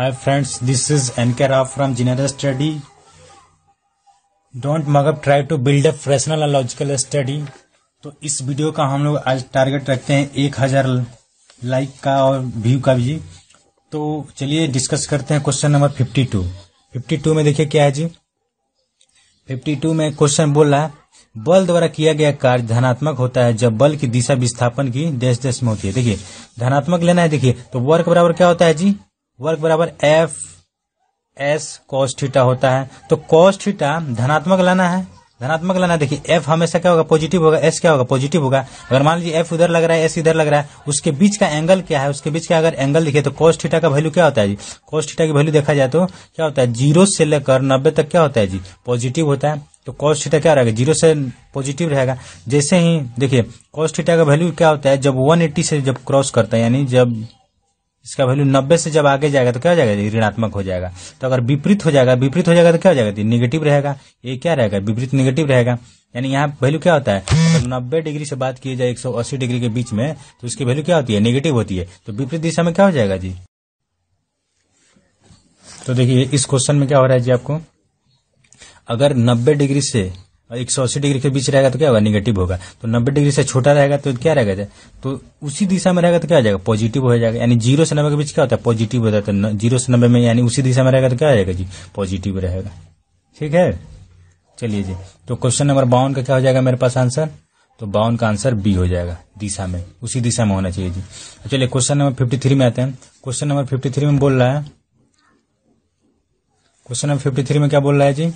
Hi friends, this is NK Rao from General Study. Don't mug up, try to build a rational and logical study. तो इस video का हम लोग आज target रखते हैं 1000 लाइक का और व्यू का भी। तो चलिए डिस्कस करते हैं क्वेश्चन नंबर 52। 52 में देखिए क्या है जी। 52 में क्वेश्चन बोल रहा है बल द्वारा किया गया कार्य धनात्मक होता है जब बल की दिशा विस्थापन की डैश डैश में होती है। देखिए धनात्मक लेना है। देखिए तो वर्क बराबर क्या होता है जी, वर्क बराबर एफ एस कॉस थीटा होता है। तो कॉस थीटा धनात्मक लाना है, धनात्मक लाना है। देखिए एफ हमेशा क्या होगा, पॉजिटिव होगा, एस क्या होगा, पॉजिटिव होगा। अगर मान लीजिए एफ उधर लग रहा है, एस इधर लग रहा है, उसके बीच का एंगल क्या है, उसके बीच का अगर एंगल देखिए तो कॉस थीटा का वैल्यू क्या होता है जी। कॉस थीटा की वैल्यू देखा जाए तो क्या होता है, 0 से लेकर 90 तक क्या होता है जी, पॉजिटिव होता है। तो कॉस थीटा क्या रहेगा, 0 से पॉजिटिव रहेगा। जैसे ही देखिए कॉस थीटा का वैल्यू क्या होता है, जब 180 से जब क्रॉस करता है, यानी जब इसका वैल्यू 90 से जब आगे जाएगा तो क्या हो जाएगा, ऋणात्मक हो जाएगा। तो अगर विपरीत हो जाएगा, विपरीत हो जाएगा तो क्या हो जाएगा, निगेटिव रहेगा। ये क्या रहेगा, विपरीत निगेटिव रहेगा। यानी यहाँ वैल्यू क्या होता है, अगर 90 डिग्री से बात की जाए 180 डिग्री के बीच में तो इसकी वैल्यू क्या होती है, नेगेटिव होती है। तो विपरीत दिशा में क्या हो जाएगा जी। तो देखिए इस क्वेश्चन में क्या हो रहा है जी, आपको अगर 90 डिग्री से 180 डिग्री के बीच रहेगा तो क्या होगा, निगेटिव होगा। तो 90 डिग्री से छोटा रहेगा तो क्या रहेगा, तो उसी दिशा में रहेगा तो क्या हो जाएगा, पॉजिटिव हो जाएगा। यानी 0 से 90 के बीच क्या होता है, पॉजिटिव होता है। तो 0 से 90 में यानी उसी दिशा में रहेगा तो क्या हो जाएगा जी, पॉजिटिव रहेगा। ठीक है, चलिए जी। तो क्वेश्चन नंबर 52 का क्या हो जाएगा मेरे पास आंसर, तो 52 का आंसर बी हो जाएगा, दिशा में, उसी दिशा में होना चाहिए जी। चलिए क्वेश्चन नंबर 53 में आते हैं। क्वेश्चन नंबर 53 में बोल रहा है, क्वेश्चन नंबर 53 में क्या बोल रहा है जी,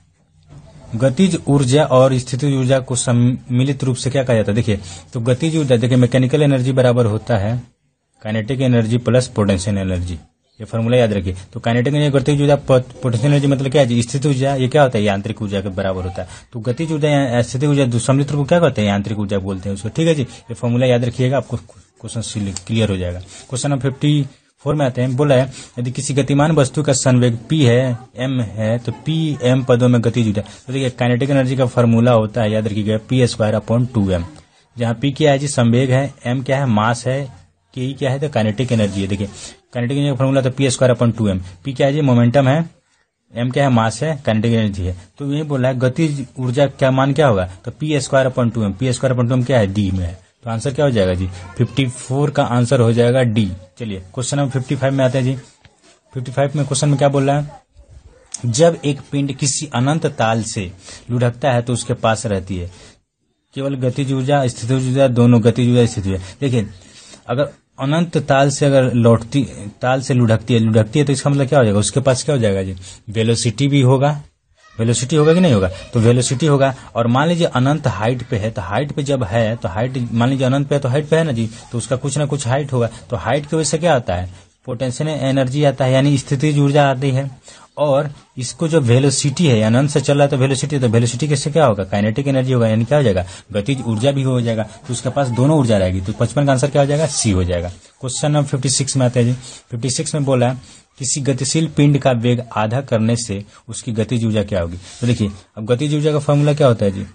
गतिज ऊर्जा और स्थितिज ऊर्जा को सम्मिलित रूप से क्या कहा जाता है। देखिए तो गतिज ऊर्जा, देखिए मैकेनिकल एनर्जी बराबर होता है kinetic energy plus potential energy. ये फॉर्मूला याद रखिए। तो काइनेटिक एनर्जी, गतिज ऊर्जा, पोटेंशियल एनर्जी मतलब क्या है जी, स्थितिज ऊर्जा, ये क्या होता है, यांत्रिक ऊर्जा के बराबर होता है। तो गतिज ऊर्जा स्थितिज ऊर्जा सम्मिलित रूप क्या कहते हैं, यांत्रिक ऊर्जा बोलते हैं उसको। ठीक है जी, ये फॉर्मूला याद रखिएगा, आपको क्वेश्चन क्लियर हो जाएगा। क्वेश्चन नंबर 54 में आते हैं। बोला है यदि किसी गतिमान वस्तु का संवेग p है, m है, तो p m पदों में गतिज ऊर्जा। तो देखिए काइनेटिक एनर्जी का फॉर्मूला होता है, याद रखिएगा, p²/2m। जहाँ p क्या है जी, संवेग है, m क्या है, मास है, k क्या है, तो काइनेटिक एनर्जी है। देखिए काइनेटिक एनर्जी का फॉर्मूला तो p²/2m। p क्या है जी, मोमेंटम है, m क्या है, मास है, काइनेटिक एनर्जी है। तो ये बोला है गतिज ऊर्जा क्या मान क्या होगा, तो p²/2m। p²/2m क्या है, d में है। तो आंसर क्या हो जाएगा जी, 54 का आंसर हो जाएगा डी। चलिए क्वेश्चन नंबर 55 में आते हैं जी। 55 में क्वेश्चन में क्या बोल रहा है, जब एक पिंड किसी अनंत ताल से लुढ़कता है तो उसके पास रहती है केवल गतिज ऊर्जा, स्थितिज ऊर्जा, दोनों गतिज ऊर्जा, स्थितिज ऊर्जा। देखिए अगर अनंत ताल से अगर ताल से लुढ़कती है तो इसका मतलब क्या हो जाएगा, उसके पास क्या हो जाएगा जी, वेलोसिटी भी होगा। वेलोसिटी होगा कि नहीं होगा, तो वेलोसिटी होगा। और मान लीजिए अनंत हाइट पे है, तो हाइट पे जब है तो हाइट, मान लीजिए अनंत पे है तो हाइट पे है ना जी, तो उसका कुछ ना कुछ हाइट होगा। तो हाइट की वजह से क्या आता है, पोटेंशियल एनर्जी आता है, यानी स्थितिज ऊर्जा आती है। और इसको जो वेलोसिटी है, अनंत से चल रहा है तो वेलोसिटी, तो वेलोसिटी कैसे क्या होगा, काइनेटिक एनर्जी होगा, यानी क्या हो जाएगा, गतिज ऊर्जा भी हो जाएगा। तो उसके पास दोनों ऊर्जा रहेगी। तो 55 का आंसर क्या हो जाएगा, सी हो जाएगा। क्वेश्चन नंबर 56 में आते हैं जी। 56 में बोला है किसी गतिशील पिंड का वेग आधा करने से उसकी गतिज ऊर्जा क्या होगी। तो देखिए अब गतिज ऊर्जा का फॉर्मूला क्या होता है जी,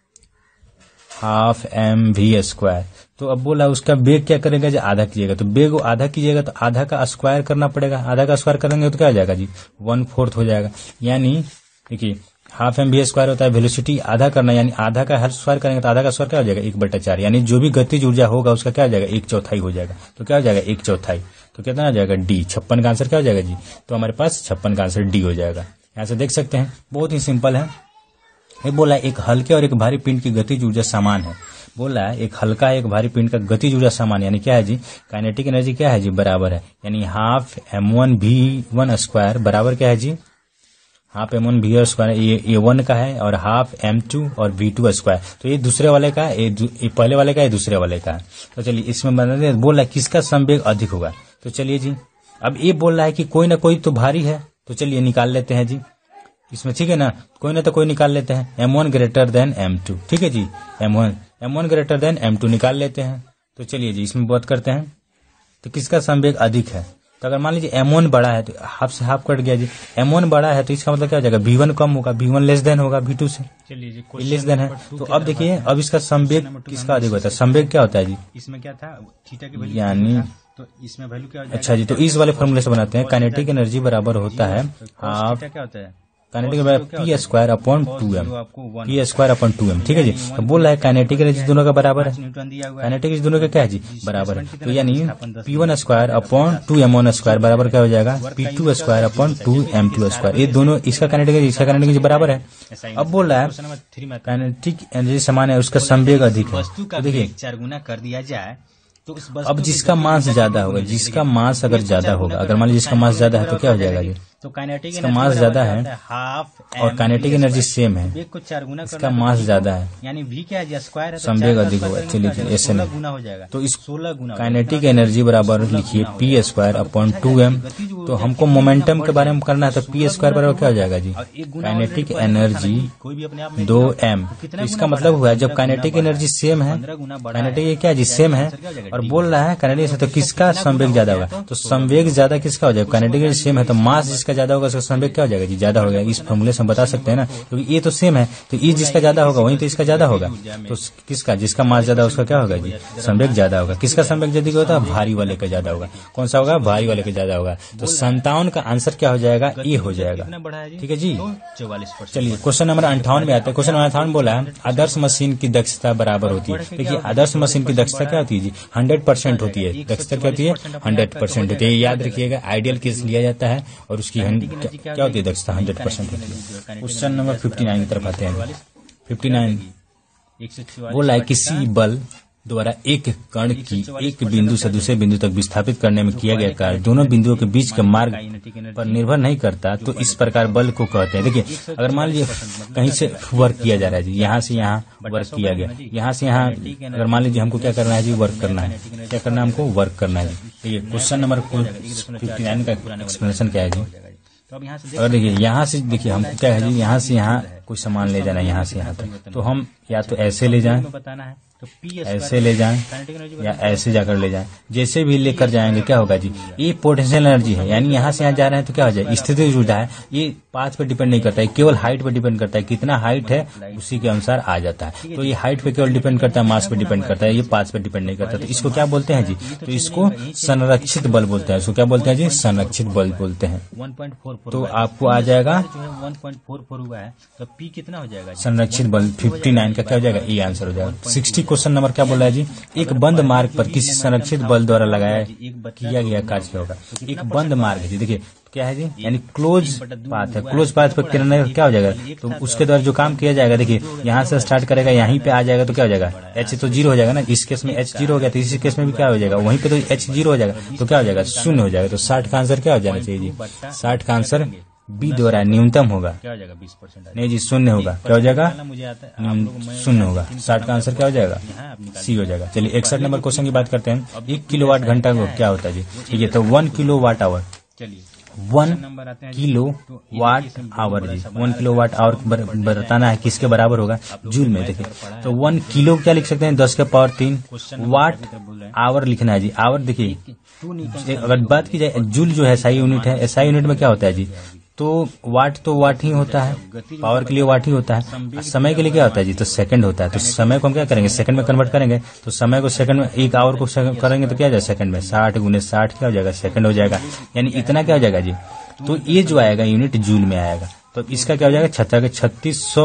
½ mv²। तो अब बोला उसका वेग क्या करेगा जी, आधा कीजिएगा। तो वेग आधा कीजिएगा तो आधा का स्क्वायर करना पड़ेगा। आधा का स्क्वायर करेंगे तो क्या हो जाएगा जी, 1/4 हो जाएगा। यानी देखिए ½ mv² होता है वेलोसिटी, आधा करना, यानी आधा का हर स्क्वायर करेंगे तो आधा का स्क्वायर क्या हो जाएगा, 1/4। यानी जो भी गतिज ऊर्जा होगा उसका क्या हो जाएगा, 1/4 हो जाएगा। तो क्या हो जाएगा, 1/4। तो कितना हो जाएगा, डी। 56 का आंसर क्या हो जाएगा जी, तो हमारे पास 56 का आंसर डी हो जाएगा। यहाँ से देख सकते हैं बहुत ही सिंपल है। ये बोला है एक हल्के और एक भारी पिंड की गतिज ऊर्जा समान है। बोला है एक हल्का एक भारी पिंड का गतिज ऊर्जा समान, यानी क्या है जी, काइनेटिक एनर्जी क्या है जी, बराबर है। यानी ½ m1v1² बराबर क्या है जी, ½ m1v2। ये 1 का है और ½ m2 और v2²। तो ये दूसरे वाले का, ये पहले वाले का, ये दूसरे वाले का है। तो चलिए इसमें बता दें, बोल रहा है किसका संवेग अधिक होगा। तो चलिए जी, अब ये बोल रहा है कि कोई ना कोई तो भारी है, तो चलिए निकाल लेते हैं जी इसमें। ठीक है ना, कोई ना तो कोई निकाल लेते हैं। m1 > m2। ठीक है जी, m1 > m2 निकाल लेते हैं। तो चलिए जी इसमें बात करते हैं। तो किसका संवेग अधिक है, तो अगर मान लीजिए M1 बड़ा है तो हाफ से हाफ कट गया जी। M1 बड़ा है तो इसका मतलब क्या हो जाएगा, V1 कम होगा, V1 लेस देन होगा V2 से, चलिए लेस देन है। तो अब देखिए अब इसका संवेग किसका अधिक होता है, संवेग क्या होता है जी, इसमें क्या था थीटा की वैल्यू, यानी तो इसमें वैल्यू क्या हो जाएगा। अच्छा जी, तो इस वाले फॉर्मूले से बनाते हैं, काइनेटिक एनर्जी बराबर होता है हाफ क्या होता है, kinetic P square upon 2m, P square upon 2m, ठीक है जी। तो बोल रहा है काइनेटिक एनर्जी दोनों का बराबर है, काइनेटिक एनर्जी दोनों का क्या है जी, बराबर है। तो यानी P1 square upon 2m1 square बराबर क्या हो जाएगा, P2 square upon 2m2 square. ये दोनों इसका काइनेटिक एनर्जी इसका काइनेटिक एनर्जी बराबर है। अब बोल रहा है काइनेटिक एनर्जी समान है, उसका संवेग अधिक है। तो देखिए 4 गुना कर दिया जाए तो इस अब जिसका मास ज्यादा होगा, जिसका मास अगर ज्यादा होगा, अगर मान लीजिए जिसका मास ज्यादा है तो क्या हो जाएगा जी, तो काइनेटिक इसका मास ज्यादा है हाफ और काइनेटिक एनर्जी सेम है, वेग को 4 गुना इसका मास ज्यादा है, यानी v क्या है, स्क्वायर है, संवेग अधिक होगा। चलिए ऐसे 16 गुना हो जाएगा, तो इस 16 गुना काइनेटिक एनर्जी बराबर लिखिए पी स्क्वायर अपॉन 2m। तो हमको मोमेंटम के बारे में करना है, तो पी स्क्वायर बराबर क्या हो जाएगा जी, काइनेटिक एनर्जी कोई भी अपने आप में 2m। तो इसका मतलब हुआ जब काइनेटिक एनर्जी सेम है, काइनेटिक क्या जी सेम है, और बोल रहा है काइनेटिक से तो किसका संवेग ज्यादा होगा, तो संवेग ज्यादा किसका हो जाएगा, काइनेटिक एनर्जी सेम है तो मास जिसका ज्यादा होगा उसका संवेग क्या हो जाएगा जी, ज्यादा हो जाएगा। इस फॉर्मूले से हम बता सकते हैं ना, क्योंकि ये तो सेम है, तो ये जिसका ज्यादा होगा वहीं तो इसका ज्यादा होगा। तो किसका, जिसका मास ज्यादा उसका क्या होगा जी, संवेग ज्यादा होगा। किसका संवेग ज्यादा होता है, भारी वाले का ज्यादा होगा। कौन सा होगा, भारी वाले का ज्यादा होगा। तो 57 का आंसर क्या हो जाएगा, ए हो जाएगा, ठीक है जी। 44%। चलिए क्वेश्चन नंबर 58 में आते हैं। क्वेश्चन नंबर 58 बोला है आदर्श मशीन की दक्षता बराबर होती है। देखिए आदर्श मशीन की दक्षता क्या होती है जी, 100% होती है। दक्षता क्या होती है, 100% होती है, याद रखिएगा। आइडियल केस लिया जाता है और उसकी क्या होती है, दक्षता 100% होती है। क्वेश्चन नंबर 59 की तरफ आते हैं। 59 बोला है किसी बल द्वारा एक कण की एक बिंदु से दूसरे बिंदु तक विस्थापित करने में किया गया कार्य दोनों बिंदुओं के बीच के मार्ग पर निर्भर नहीं करता, तो इस प्रकार बल को कहते हैं। देखिए अगर मान लीजिए कहीं से वर्क किया जा रहा है जी, यहाँ से यहाँ वर्क किया गया, यहाँ से यहाँ, अगर मान लीजिए हमको क्या करना है जी, वर्क करना है। क्या करना है हमको, वर्क करना है। देखिए क्वेश्चन नंबर 59 का एक्सप्लेनेशन क्या है जी। और देखिए यहाँ से, देखिए हमको क्या है जी, यहाँ से यहाँ कोई सामान ले जाना है, यहाँ से यहाँ तक, तो हम या तो ऐसे ले जाएं, ऐसे ले जाएं या ऐसे जाकर ले जाएं। जैसे भी लेकर जाएंगे क्या होगा जी, ये पोटेंशियल एनर्जी है, यानी यहाँ से यहाँ जा रहे हैं तो क्या हो जाए, स्थितिज ऊर्जा है। ये पाथ पे डिपेंड नहीं करता है, केवल हाइट पे डिपेंड करता है। कितना हाइट है उसी के अनुसार आ जाता है। तो ये हाइट पे केवल डिपेंड करता है, मास पे डिपेंड करता है, ये पाथ पे डिपेंड नहीं करता। तो इसको क्या बोलते हैं जी, तो इसको संरक्षित बल बोलते हैं। इसको क्या बोलते हैं जी, संरक्षित बल बोलते हैं। 1.44 तो आपको आ जाएगा 1.44 हुआ है, तो पी कितना हो जाएगा, संरक्षित बल 59 का क्या हो जाएगा, ये आंसर हो जाएगा। 60 क्वेश्चन नंबर क्या बोला है जी, एक बंद मार्ग पर किसी संरक्षित बल द्वारा लगाया किया गया कार्य क्या होगा। एक बंद मार्ग है जी, देखिए क्या है जी, यानी क्लोज पाथ है। क्लोज पाथ पर किरण क्या हो जाएगा, तो उसके द्वारा जो काम किया जाएगा, देखिए यहाँ से स्टार्ट करेगा, यहीं पे आ जाएगा तो क्या हो जाएगा, एच तो 0 हो जाएगा ना। इस केस में एच 0 हो गया, तो इसी केस में भी क्या हो जाएगा, वहीं पे तो एच 0 हो जाएगा, तो क्या हो जाएगा, 0 हो जाएगा। तो 60 का आंसर क्या हो जाना चाहिए जी, 60 का आंसर बी द्वारा न्यूनतम होगा, क्या हो जाएगा 20%, नहीं जी 0 होगा। क्या हो जाएगा, मुझे आता है 0 होगा। 60 का आंसर क्या हो जाएगा, सी हो जाएगा। चलिए 61 नंबर क्वेश्चन की बात करते हैं। 1 किलोवाट घंटा को क्या होता है जी, ठीक है, तो 1 किलोवाट आवर, चलिए 1 किलो वाट आवर जी, 1 किलो वाट आवर बताना है किसके बराबर होगा, जूल में। देखिए तो 1 किलो क्या लिख सकते हैं, 10 के पावर 3, वाट आवर लिखना है जी। आवर देखिए अगर बात की जाए, जूल जो है SI यूनिट है, SI यूनिट में क्या होता है जी, तो वाट ही होता है, पावर के लिए वाट ही होता है। समय के लिए क्या होता है जी, तो सेकंड होता है। तो समय को हम क्या करेंगे, सेकंड में कन्वर्ट करेंगे। तो समय को सेकंड में, 1 आवर को करेंगे तो क्या हो जाएगा, सेकंड में 60 गुने 60 क्या हो जाएगा, सेकंड हो जाएगा। यानी इतना क्या हो जाएगा जी, तो ये जो आएगा यूनिट जूल में आएगा। तो इसका क्या हो जाएगा, 3600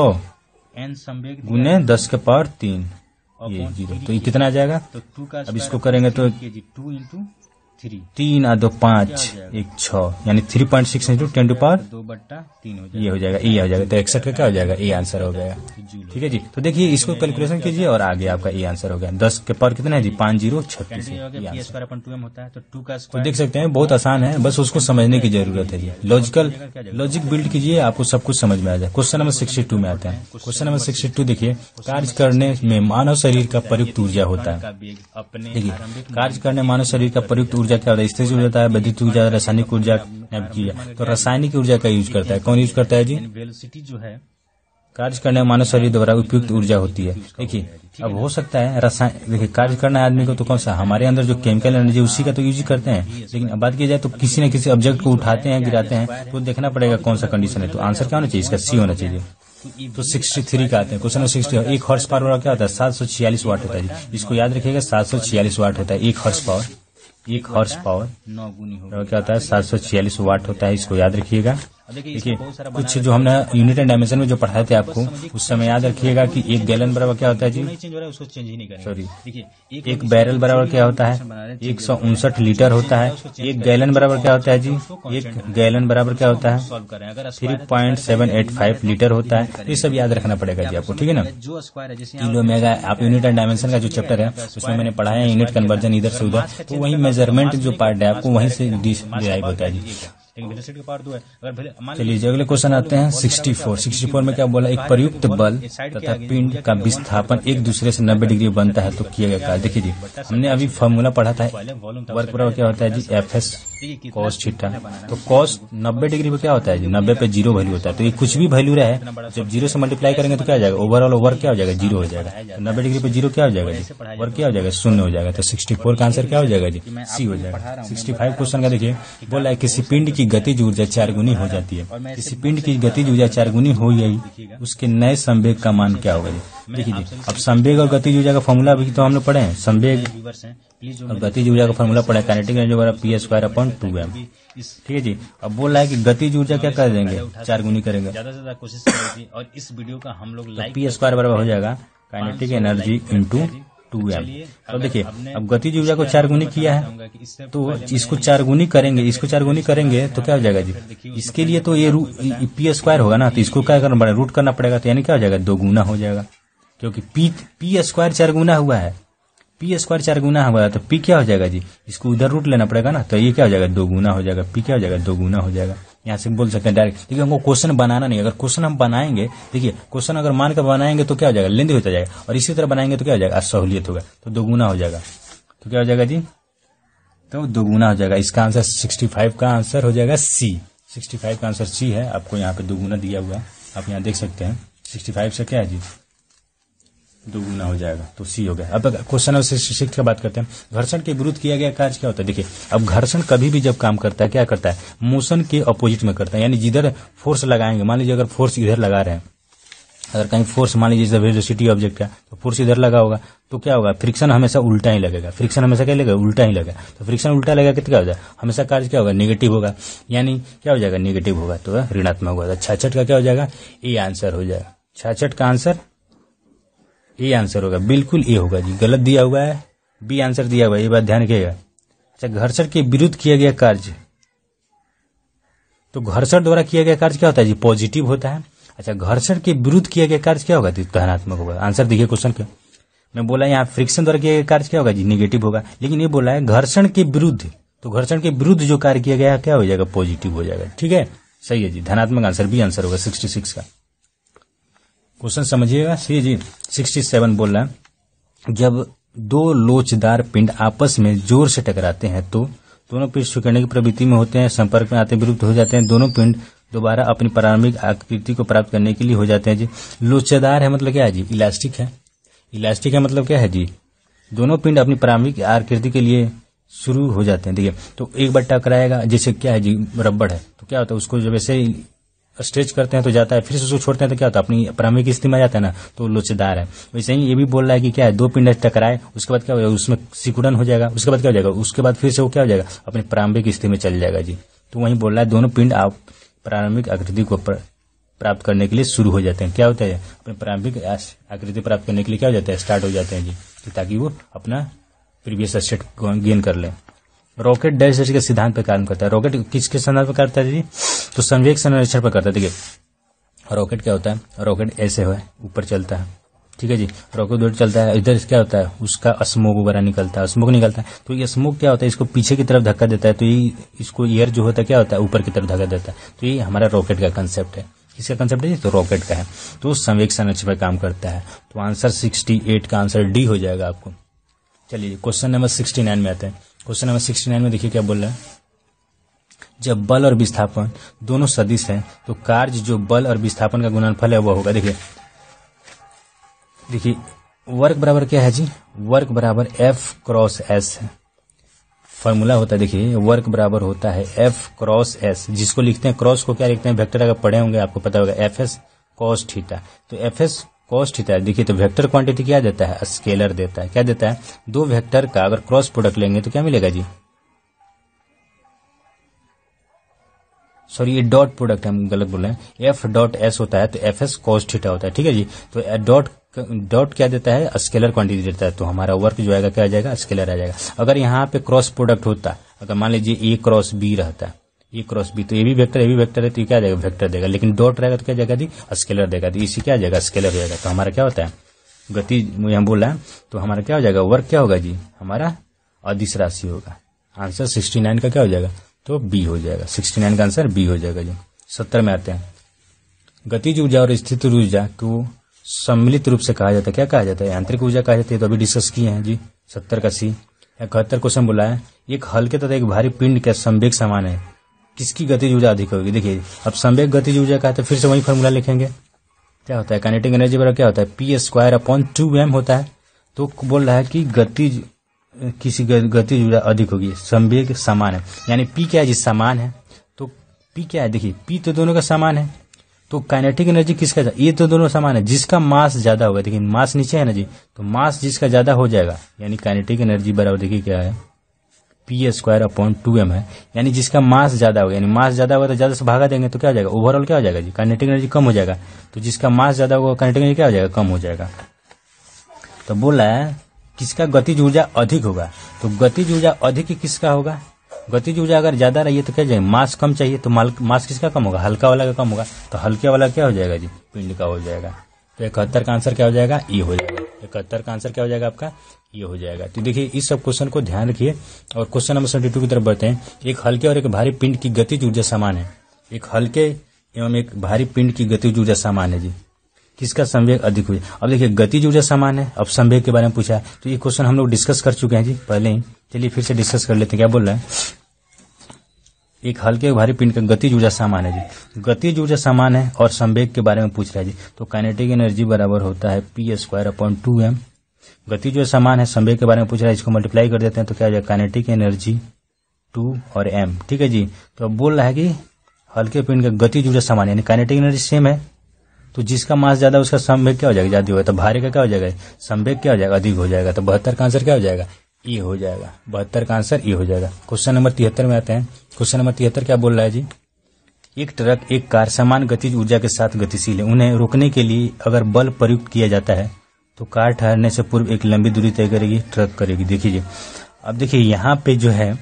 गुने 10 के पावर 3, ये 0। तो ये कितना आ जाएगा, अब इसको करेंगे तो 3 और 2 5, 1 6, यानी 3.6 इंटू 10 टू पावर 2/3 ये हो जाएगा, ये हो जाएगा। तो 61 का क्या हो जाएगा, ये आंसर हो गया, ठीक है जी। तो देखिए इसको कैलकुलेशन कीजिए और आगे आपका ये आंसर हो गया। 10 के पावर कितना है जी, 5036 तो देख सकते हैं बहुत आसान है, बस उसको समझने की जरूरत है जी। लॉजिक बिल्ड कीजिए, आपको सब कुछ समझ में आ जाए। क्वेश्चन नंबर 62 में आते हैं। क्वेश्चन नंबर 62 देखिए, कार्य करने में मानव शरीर का प्रयुक्त ऊर्जा होता है। देखिए कार्य करने मानव शरीर का प्रयुक्त ऊर्जा क्या होता है, स्थिर ऊर्जा, विद्युत ऊर्जा, रासायनिक ऊर्जा। तो रासायनिक ऊर्जा का यूज करता है, कौन यूज करता है जी, वेलोसिटी जो है कार्य करने में मानव शरीर द्वारा उपयुक्त ऊर्जा होती है। देखिए अब हो सकता है रसायन, देखिए कार्य करना है आदमी को तो कौन सा, हमारे अंदर जो केमिकल एनर्जी उसी का तो यूज करते हैं। लेकिन अब बात की जाए तो किसी न किसी ऑब्जेक्ट को उठाते हैं, गिराते हैं, तो देखना पड़ेगा कौन सा कंडीशन है। तो आंसर क्या होना चाहिए इसका? सी होना चाहिए। तो 63 का आते हैं क्वेश्चन। 60 1 हॉर्स पावर वाला क्या होता है? 746 वाट होता है जी। इसको याद रखिएगा, 746 वाट होता है 1 हॉर्स पावर। 1 हॉर्स पावर 9 गुनी होगा क्या होता है? 746 वाट होता है। इसको याद रखिएगा। देखिए कुछ जो हमने यूनिट एंड डायमेंशन में जो पढ़ाए थे आपको, उस समय याद रखिएगा कि 1 गैलन बराबर क्या होता है जी? चेंज हो रहा है उसको चेंज ही नहीं करेंगे। सॉरी, देखिए 1 बैरल बराबर क्या होता है? 159 लीटर होता है। 1 गैलन बराबर क्या होता है जी? 1 गैलन बराबर क्या होता है? सॉल्व करें। अगर 3.785 लीटर होता है। ये सब याद रखना पड़ेगा जी आपको, ठीक है ना। जो स्क्वायर है जैसे किलो मेगा, आप यूनिट एंड डायमेंशन का जो चैप्टर है उसमें मैंने पढ़ाया है यूनिट कन्वर्जन इधर से उधर, तो वही मेजरमेंट जो पार्ट है आपको वहीं से डिराइव होता है जी। लेकिन वेलोसिटी का पार्ट 2 है। अगर चलिए अगले क्वेश्चन आते हैं 64 में क्या बोला? एक प्रयुक्त बल तथा पिंड का विस्थापन एक दूसरे से 90 डिग्री बनता है तो किया गया कार्य। देखिए जी हमने अभी फॉर्मूला पढ़ा था, वर्क बराबर क्या होता है जी? F S cos theta. तो कॉस 90 डिग्री पे क्या होता है जी? 90 पे 0 वैल्यू होता है। तो ये कुछ भी वैल्यू रहे, जब 0 से मल्टीप्लाई करेंगे तो क्या हो जाएगा? ओवरऑल वर्क क्या हो जाएगा? 0 हो जाएगा। तो 90 डिग्री पे 0 क्या हो जाएगा जी? वर्क क्या हो जाएगा? 0 हो जाएगा। तो 64 का आंसर क्या हो जाएगा जी? सी हो जाएगा। 65 क्वेश्चन का देखिए बोला है किसी पिंड की गतिज ऊर्जा 4 गुनी हो जाती है। किसी पिंड की गतिज ऊर्जा 4 गुनी हो गई, उसके नए संवेग का मान क्या होगा जी? देखिए जी अब संवेग और गतिज ऊर्जा का फॉर्मूला अभी तो हम लोग पढ़े हैं। संवेग और गतिज ऊर्जा का फॉर्मूला पढ़ा है, काइनेटिक एनर्जी बराबर p²/2m। ठीक है जी। अब बोल रहा है कि गतिज ऊर्जा क्या कर देंगे? 4 गुनी करेंगे। ज्यादा से ज्यादा कोशिश करेंगे और इस वीडियो का हम लोग लाइक p² बराबर हो जाएगा काइनेटिक एनर्जी इंटू 2m। तो देखिए अब गतिज ऊर्जा को 4 गुनी किया है तो इसको 4 गुनी करेंगे, इसको 4 गुनी करेंगे तो क्या हो जाएगा जी? इसके लिए तो ये p² होगा ना, तो इसको क्या करना पड़ेगा? रूट करना पड़ेगा। तो यानी क्या हो जाएगा? 2 गुना हो जाएगा, क्योंकि p² 4 गुना हुआ है। p² 4 गुना हुआ है तो p क्या हो जाएगा जी? इसको उधर रूट लेना पड़ेगा ना, तो ये क्या हो जाएगा? 2 गुना हो जाएगा। p क्या हो जाएगा? 2 गुना हो जाएगा। यहाँ से बोल सकते हैं डायरेक्ट। देखिए हमको क्वेश्चन बनाना नहीं, अगर क्वेश्चन हम बनाएंगे, देखिए क्वेश्चन अगर मान कर बनाएंगे तो क्या हो जाएगा? लेंथ होता जाएगा, और इसी तरह बनाएंगे तो क्या हो जाएगा? सहूलियत होगा। तो 2 गुना हो जाएगा। तो क्या हो जाएगा जी? तो 2 गुना हो जाएगा। इसका आंसर 65 का आंसर हो जाएगा सी। 65 का आंसर सी है। आपको यहाँ पे 2 गुना दिया हुआ है, आप यहाँ देख सकते हैं। 65 से क्या है जी? 2 गुना हो जाएगा, तो सी हो गया। अब क्वेश्चन नंबर 66 की बात करते हैं। घर्षण के विरुद्ध किया गया कार्य क्या होता है? देखिए अब घर्षण कभी भी जब काम करता है क्या करता है? मोशन के अपोजिट में करता है। यानी जिधर फोर्स लगाएंगे, मान लीजिए अगर फोर्स इधर लगा रहे हैं, अगर कहीं फोर्स मान लीजिए वेलोसिटी ऑब्जेक्ट है तो फोर्स इधर लगा होगा तो क्या होगा? फ्रिक्शन हमेशा उल्टा ही लगेगा। फ्रिक्शन हमेशा क्या लगेगा? उल्टा ही लगेगा। तो फ्रिक्शन उल्टा लगेगा तो क्या हो जाएगा? हमेशा कार्य क्या होगा? नेगेटिव होगा। यानी क्या हो जाएगा? नेगेटिव होगा तो ऋणात्मक होगा। 66 का क्या हो जाएगा? ए आंसर हो जाएगा। 66 का आंसर ए आंसर होगा, बिल्कुल ए होगा जी। गलत दिया हुआ है, बी आंसर दिया हुआ है, ये बात ध्यान रखिएगा। अच्छा घर्षण के विरुद्ध किया गया कार्य, तो घर्षण द्वारा किया गया कार्य क्या होता है जी? पॉजिटिव होता है। अच्छा घर्षण के विरुद्ध किया गया कार्य क्या होगा? धनात्मक होगा। आंसर देखिए क्वेश्चन का, मैं बोला यहाँ फ्रिक्शन द्वारा किया गया कार्य क्या होगा जी? निगेटिव होगा। लेकिन ये बोला है घर्षण के विरुद्ध, तो घर्षण के विरुद्ध जो कार्य किया गया क्या हो जाएगा? पॉजिटिव हो जाएगा। ठीक है, सही है जी, धनात्मक आंसर बी आंसर होगा 66 का। क्वेश्चन समझिएगा। सी जी 67 बोल रहा है जब 2 लोचदार पिंड आपस में जोर से टकराते हैं तो दोनों पिंड सिकुड़ने की प्रवृत्ति में होते हैं, संपर्क में आते विलुप्त हो जाते हैं। दोनों पिंड दोबारा अपनी प्रारंभिक आकृति को प्राप्त करने के लिए हो जाते हैं जी। लोचदार है मतलब क्या है जी? इलास्टिक है। इलास्टिक है मतलब क्या है जी? दोनों पिंड अपनी प्रारंभिक आकृति के लिए शुरू हो जाते हैं। देखिए तो एक बार टकराएगा, जैसे क्या है जी? रबड़ है तो क्या होता है? उसको जब वैसे स्ट्रेच करते हैं तो जाता है, फिर से उसको छोड़ते हैं तो क्या होता है? अपनी प्रारंभिक स्थिति में जाता है ना, तो लोचदार है। वैसे ही ये भी बोल रहा है कि क्या है? 2 पिंड टकराए, उसके बाद क्या हो जाएगा? उसमें सिकुड़न हो जाएगा। उसके बाद क्या हो जाएगा? उसके बाद फिर से वो क्या हो जाएगा? अपनी प्रारंभिक स्थिति में चल जाएगा जी। तो वही बोल रहा है दोनों पिंड आप प्रारंभिक आकृति को प्राप्त करने के लिए शुरू हो जाते हैं। क्या होता है? अपनी प्रारंभिक आकृति प्राप्त करने के लिए क्या हो जाता है? स्टार्ट हो जाते हैं जी, ताकि वो अपना प्रीवियस स्टेट गेन कर ले। रॉकेट डैश के सिद्धांत पर काम करता है। रॉकेट किसके सिद्धांत पर करता है जी? तो संवेग संरक्षण पर करता है। देखिए रॉकेट क्या होता है? रॉकेट ऐसे है, ऊपर चलता है, ठीक है जी। रॉकेट उधर चलता है, इधर क्या होता है? उसका स्मोक वगैरह निकलता है, स्मोक निकलता है। तो ये स्मोक क्या होता है? इसको पीछे की तरफ धक्का देता है, तो ये इसको एयर जो होता है क्या होता है? ऊपर की तरफ धक्का देता है। तो ये हमारा रॉकेट का कंसेप्ट है। किसका कंसेप्ट है जी? तो रॉकेट का है। तो संवेग संरक्षण पर काम करता है। तो आंसर 68 का आंसर डी हो जाएगा आपको। चलिए क्वेश्चन नंबर 69 में आते हैं। क्वेश्चन नंबर 69 में देखिए क्या बोल रहा है। जब बल और विस्थापन दोनों सदिश हैं तो कार्य जो बल और विस्थापन का गुणनफल है वह होगा। देखिए वर्क बराबर क्या है जी, वर्क बराबर F क्रॉस S है, फॉर्मूला होता है। देखिए वर्क बराबर होता है F क्रॉस S, जिसको लिखते हैं क्रॉस को क्या लिखते हैं, वेक्टर अगर पढ़े होंगे आपको पता होगा FS cos थीटा। तो FS cos थीटा देखिए, तो वेक्टर क्वांटिटी क्या देता है, स्केलर देता है। क्या देता है, दो वेक्टर का अगर क्रॉस प्रोडक्ट लेंगे तो क्या मिलेगा जी, सॉरी ये डॉट प्रोडक्ट हम गलत बोल रहे हैं, F डॉट S होता है तो FS cos थीटा होता है। ठीक है जी, तो डॉट क्या देता है, स्केलर क्वांटिटी देता है, तो हमारा वर्क जो आएगा क्या आ जाएगा, स्केलर आ जाएगा। अगर यहाँ पे क्रॉस प्रोडक्ट होता, अगर मान लीजिए A क्रॉस B रहता, A क्रॉस B, तो ये भी वेक्टर है तो ये क्या आ जाएगा, वेक्टर देगा। लेकिन डॉट रहेगा तो क्या जाएगा जी, स्केलर देगा, तो इसी क्या आ जाएगा, स्केलर हो जाएगा। तो हमारा क्या होता है, गति यहाँ बोल रहा है, तो हमारा क्या हो जाएगा, वर्क क्या होगा जी, हमारा अदिश राशि होगा। आंसर 69 का क्या हो जाएगा, तो बी हो जाएगा। 69 का आंसर बी हो जाएगा जी। 70 में आते हैं, गतिज ऊर्जा और स्थिर ऊर्जा को सम्मिलित रूप से कहा जाता है, क्या कहा जाता है, यांत्रिक ऊर्जा कहा जाती है, तो अभी डिस्कस किए हैं जी। 70 का सी। 71 क्वेश्चन बोला है, एक हल्के तथा एक भारी पिंड का संवेग समान है, किसकी गतिज ऊर्जा अधिक होगी। देखिए अब संवेग गतिज ऊर्जा का है तो फिर से वही फॉर्मूला लिखेंगे, क्या होता है, काइनेटिक एनर्जी बराबर क्या होता है, P² होता है। तो बोल रहा है कि गतिज किसी गतिज ऊर्जा अधिक होगी, संवेग समान है, यानी P क्या है जी, समान है, तो P क्या है, देखिए P तो दोनों का समान है, तो काइनेटिक एनर्जी किसका, ये तो दोनों समान है, जिसका मास ज्यादा होगा, देखिए मास नीचे है ना जी, तो मास जिसका ज्यादा हो जाएगा, यानी काइनेटिक एनर्जी बराबर देखिए क्या है, P² है, यानी जिसका मास ज्यादा होगा, यानी मास ज्यादा होगा तो ज्यादा से भागा देंगे तो क्या हो जाएगा, ओवरऑल क्या हो जाएगा जी, काइनेटिक एनर्जी कम हो जाएगा, तो जिसका मास ज्यादा होगा काइनेटिक एनर्जी क्या हो जाएगा, कम हो जाएगा। तो बोल रहा है किसका गतिज ऊर्जा अधिक होगा, तो गतिज ऊर्जा अधिक किसका होगा, गतिज ऊर्जा अगर ज्यादा रही है तो क्या जाएगा, मास कम चाहिए, तो मास किसका कम होगा, हल्का वाला का कम होगा, तो हल्के वाला क्या हो जाएगा जी, पिंड का हो जाएगा। तो 71 का आंसर क्या हो जाएगा, ये हो जाएगा। 71 का आंसर क्या हो जाएगा आपका, ये हो जाएगा। तो देखिए इस सब क्वेश्चन को ध्यान रखिए और क्वेश्चन नंबर 72 की तरफ बढ़ते हैं। एक हल्के और एक भारी पिंड की गतिज ऊर्जा समान है, एक हल्के एवं एक भारी पिंड की गतिज ऊर्जा समान है जी, किसका संवेग अधिक हुई। अब देखिए गतिज ऊर्जा समान है, अब संवेग के बारे में पूछा है, तो ये क्वेश्चन हम लोग डिस्कस कर चुके हैं जी पहले ही, चलिए फिर से डिस्कस कर लेते हैं। क्या बोल रहे हैं, एक हल्के भारी पिंड का गतिज ऊर्जा समान है जी, गतिज ऊर्जा समान है और संवेग के बारे में पूछ रहा है जी, तो काइनेटिक एनर्जी बराबर होता है P²/2m। गतिज ऊर्जा समान है, संवेग के बारे में पूछ रहा है, इसको मल्टीप्लाई कर देते हैं तो क्या हो जाएगा, काइनेटिक एनर्जी 2 और m। ठीक है जी, तो अब बोल रहा है कि हल्के पिंड का गतिज ऊर्जा समान है, यानी काइनेटिक एनर्जी सेम है, तो जिसका मास ज्यादा उसका संवेग क्या हो जाएगा, ज्यादा होगा, तो भारी का क्या हो जाएगा, संवेग क्या हो जाएगा, अधिक हो जाएगा। तो 72 का आंसर क्या हो जाएगा, ये हो जाएगा। 72 का आंसर ये हो जाएगा। क्वेश्चन नंबर 73 में आते हैं। क्वेश्चन नंबर 73 क्या बोल रहा है जी, एक ट्रक एक कार समान गतिज ऊर्जा के साथ गतिशील है, उन्हें रोकने के लिए अगर बल प्रयुक्त किया जाता है तो कार ठहरने से पूर्व एक लंबी दूरी तय करेगी, ट्रक करेगी। देखिए अब देखिए यहाँ पे जो है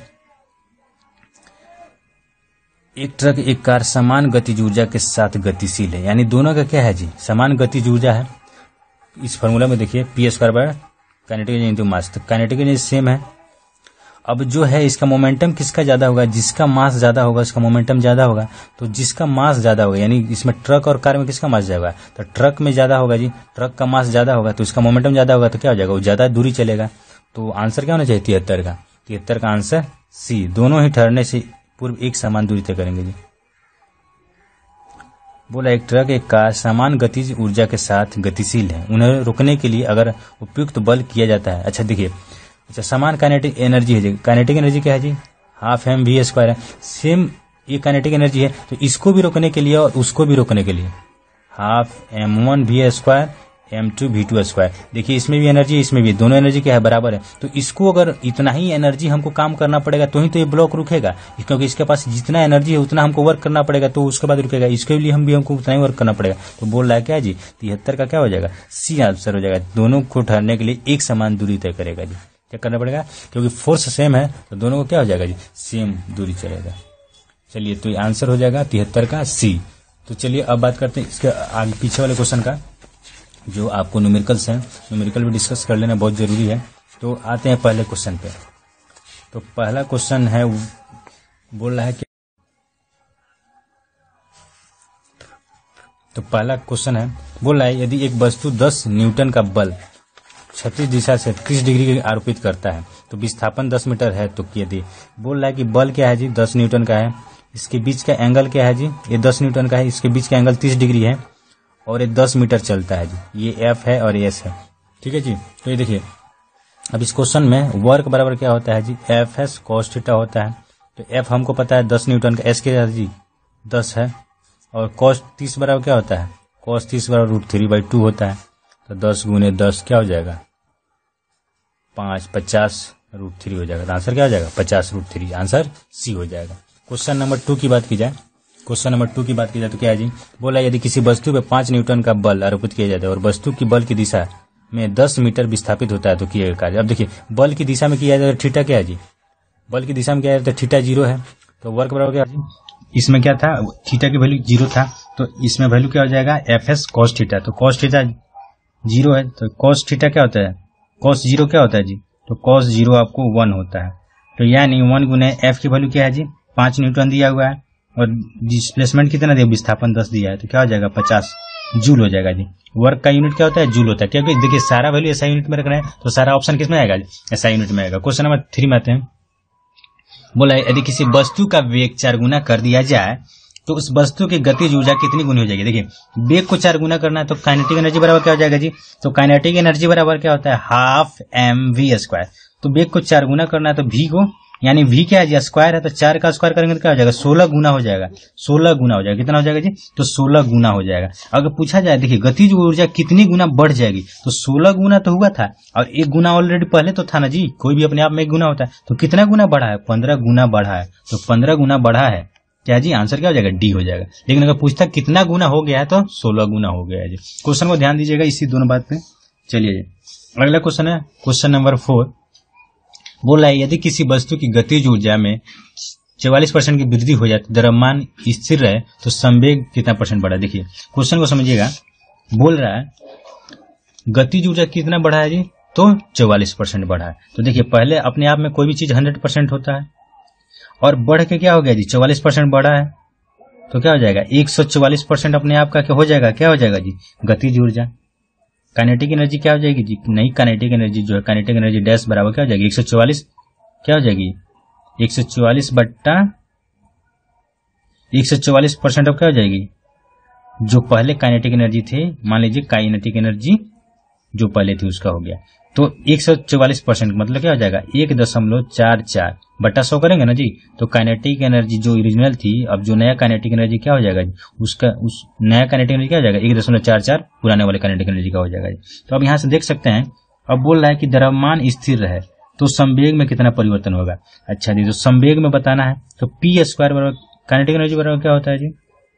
एक ट्रक एक कार समान गतिज ऊर्जा के साथ गतिशील है, यानी दोनों का क्या है जी, समान गतिज ऊर्जा है। इस फॉर्मूला में देखिए P² kinetic energy into mass, तो काइनेटिक एनर्जी सेम है। अब जो है इसका मोमेंटम किसका ज्यादा होगा, जिसका मास ज्यादा होगा उसका मोमेंटम ज्यादा होगा, तो जिसका मास ज्यादा होगा, यानी इसमें ट्रक और कार में किसका मास ज्यादा होगा, तो ट्रक में ज्यादा होगा जी, ट्रक का मास ज्यादा होगा तो इसका मोमेंटम ज्यादा होगा, तो क्या हो जाएगा, वो ज्यादा दूरी चलेगा। तो आंसर क्या होना चाहिए, 73 का। 73 का आंसर सी, दोनों ही ठहरने से पूर्व एक समान दूरी तय करेंगे जी। बोला एक ट्रक एक कार समान गतिज ऊर्जा के साथ गतिशील है, उन्हें रोकने के लिए अगर उपयुक्त बल किया जाता है। अच्छा देखिए, अच्छा समान काइनेटिक एनर्जी है जी, काइनेटिक एनर्जी क्या है जी, ½ mv² है, सेम ये काइनेटिक एनर्जी है, तो इसको भी रोकने के लिए और उसको भी रोकने के लिए ½ m1v² m2v2²। देखिए इसमें भी एनर्जी इसमें भी, दोनों एनर्जी क्या है, बराबर है, तो इसको अगर इतना ही एनर्जी हमको काम करना पड़ेगा तो ही तो ये ब्लॉक रुकेगा, क्योंकि इसके पास जितना एनर्जी है उतना हमको वर्क करना पड़ेगा, तो उसके बाद रुकेगा, इसके लिए हमको उतना ही वर्क करना पड़ेगा। तो बोल रहा है क्या जी, 73 का क्या हो जाएगा, सी आंसर हो जाएगा। दोनों को ठहरने के लिए एक समान दूरी तय करेगा जी, क्या करना पड़ेगा, क्योंकि फोर्स सेम है तो दोनों को क्या हो जाएगा जी, सेम दूरी चलेगा। चलिए तो आंसर हो जाएगा 73 का सी। तो चलिए अब बात करते हैं इसके आगे पीछे वाले क्वेश्चन का, जो आपको न्यूमेरिकल्स हैं, न्यूमेरिकल भी डिस्कस कर लेना बहुत जरूरी है। तो आते हैं पहले क्वेश्चन पे। तो पहला क्वेश्चन है, बोल रहा है कि, तो पहला क्वेश्चन है, बोल रहा है यदि एक वस्तु 10 न्यूटन का बल क्षैतिज दिशा से 30 डिग्री के आरोपित करता है तो विस्थापन 10 मीटर है, तो यदि बोल रहा है कि बल क्या है जी, 10 न्यूटन का है, इसके बीच का एंगल क्या है जी, ये 10 न्यूटन का है, इसके बीच का एंगल 30 डिग्री है और ये 10 मीटर चलता है जी। ये एफ है और एस है, ठीक है जी। तो ये देखिए अब इस क्वेश्चन में वर्क बराबर क्या होता है जी, एफ एस कॉस थीटा होता है। तो एफ हमको पता है 10 न्यूटन का, एस क्या है जी 10 है, और कॉस 30 बराबर क्या होता है, कॉस 30 बराबर √3/2 होता है। तो 10 गुने 10 क्या हो जाएगा 5, 50√3 हो जाएगा। तो आंसर क्या हो जाएगा 50√3, आंसर सी हो जाएगा। क्वेश्चन नंबर 2 की बात की जाए, क्वेश्चन नंबर 2 की बात की जाए तो क्या है जी, बोला यदि किसी वस्तु पे 5 न्यूटन का बल आरोपित किया जाता है और वस्तु की बल की दिशा में 10 मीटर विस्थापित होता है तो किया गया कार्य। अब देखिए बल की दिशा में किया जाए तो थीटा क्या है जी, बल की दिशा में किया जाए तो थीटा 0 है। तो वर्क बराबर क्या है, इसमें क्या था थीटा की वैल्यू 0 था, तो इसमें वैल्यू क्या हो जाएगा एफ एस कॉस थीटा। तो कॉस थीटा 0 है, तो कॉस थीटा क्या होता है, कॉस 0 क्या होता है जी, तो कॉस 0 आपको 1 होता है। तो यानी 1 गुने एफ की वैल्यू क्या है जी 5 न्यूटन दिया हुआ है और डिस्प्लेसमेंट कितना दिया, विस्थापन 10 दिया है, तो क्या हो जाएगा 50 जूल हो जाएगा जी। वर्क का यूनिट क्या होता है, जूल होता है, क्योंकि देखिए सारा वैल्यू ऐसा यूनिट में रखना है तो सारा ऑप्शन किस में आएगा जी, ऐसा यूनिट में आएगा। क्वेश्चन नंबर 3 में आते हैं। बोला यदि किसी वस्तु का वेग 4 गुना कर दिया जाए तो उस वस्तु की गतिज ऊर्जा कितनी गुनी हो जाएगी। देखिए वेग को 4 गुना करना है तो काइनेटिक एनर्जी बराबर क्या हो जाएगा जी, तो काइनेटिक एनर्जी बराबर क्या होता है हाफ mv²। तो वेग को 4 गुना करना है तो v को, यानी v क्या है जी स्क्वायर है, तो 4 का स्क्वायर करेंगे तो क्या हो जाएगा 16 गुना हो जाएगा, 16 गुना हो जाएगा। कितना हो जाएगा जी, तो 16 गुना हो जाएगा। अगर पूछा जाए देखिए गतिज ऊर्जा कितनी गुना बढ़ जाएगी, तो 16 गुना तो हुआ था और 1 गुना ऑलरेडी पहले तो था ना जी, कोई भी अपने आप में 1 गुना होता है, तो कितना गुना बढ़ा है 15 गुना बढ़ा है। तो 15 गुना बढ़ा है क्या जी, आंसर क्या हो जाएगा डी हो जाएगा। लेकिन अगर पूछता कितना गुना हो गया है तो 16 गुना हो गया है जी। क्वेश्चन को ध्यान दीजिएगा इसी दोनों बात पे। चलिए अगला क्वेश्चन है क्वेश्चन नंबर 4। बोला है यदि किसी वस्तु की गतिज ऊर्जा में 44% की वृद्धि हो जाती, द्रव्यमान स्थिर रहे तो संवेग कितना परसेंट बढ़ा। देखिए क्वेश्चन को समझिएगा, बोल रहा है गतिज ऊर्जा कितना बढ़ा है जी, तो 44% बढ़ा है। तो देखिए पहले अपने आप में कोई भी चीज 100% होता है और बढ़ के क्या हो गया जी 44% बढ़ा है, तो क्या हो जाएगा 144% अपने आप का क्या हो जाएगा, क्या हो जाएगा जी गतिज ऊर्जा। काइनेटिक एनर्जी क्या हो जाएगी जी, नहीं काइनेटिक एनर्जी जो है काइनेटिक एनर्जी डैश बराबर क्या हो जाएगी 144 क्या हो जाएगी 144% अब क्या हो जाएगी, जो पहले काइनेटिक एनर्जी थे मान लीजिए काइनेटिक एनर्जी जो पहले थी उसका हो गया, तो 144% मतलब क्या हो जाएगा 1.44 बटा 100 करेंगे ना जी, तो काइनेटिक एनर्जी जो ओरिजिनल थी अब जो नया काइनेटिक एनर्जी क्या हो जाएगा जी, उसका उस नया काइनेटिक एनर्जी क्या हो जाएगा 1.44 पुराने वाले काइनेटिक एनर्जी का हो जाएगा जी। तो अब यहां से देख सकते हैं, अब बोल रहा है कि द्रव्यमान स्थिर रहे तो संवेग में कितना परिवर्तन होगा। अच्छा जी, तो संवेग में बताना है तो p² बराबर काइनेटिक एनर्जी बराबर क्या होता है जी